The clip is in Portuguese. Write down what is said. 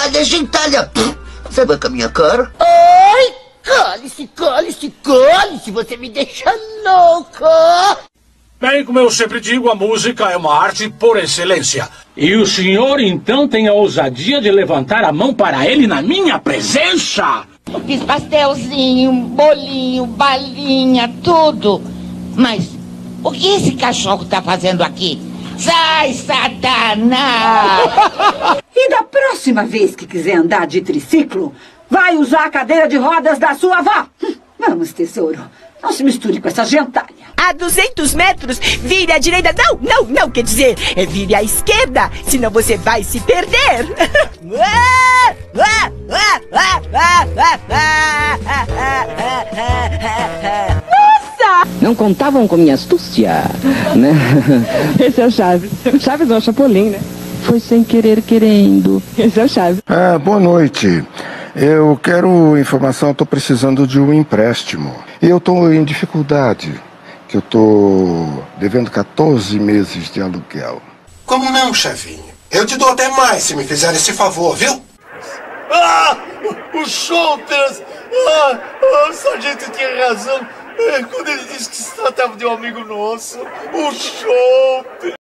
Itália, gentalha. Você vai com a minha cara? Ai, cale-se, cale-se, cale-se, você me deixa louca. Bem, como eu sempre digo, a música é uma arte por excelência. E o senhor, então, tem a ousadia de levantar a mão para ele na minha presença? Eu fiz pastelzinho, bolinho, balinha, tudo. Mas o que esse cachorro tá fazendo aqui? Sai, Satanás! E da próxima vez que quiser andar de triciclo, vai usar a cadeira de rodas da sua avó. Vamos, tesouro. Não se misture com essa gentalha. A 200 metros, vire à direita. Não, quer dizer, vire à esquerda, senão você vai se perder. Nossa! Não contavam com minha astúcia, né? Esse é o Chaves. Chaves não, Chapolin, né? Foi sem querer querendo. Esse é o Chaves. Boa noite. Eu quero informação, eu tô precisando de um empréstimo. E eu tô em dificuldade, que eu tô devendo 14 meses de aluguel. Como não, chefinho? Eu te dou até mais se me fizer esse favor, viu? O Chompers! O sargento tinha razão quando ele disse que se tratava de um amigo nosso. O Chompers!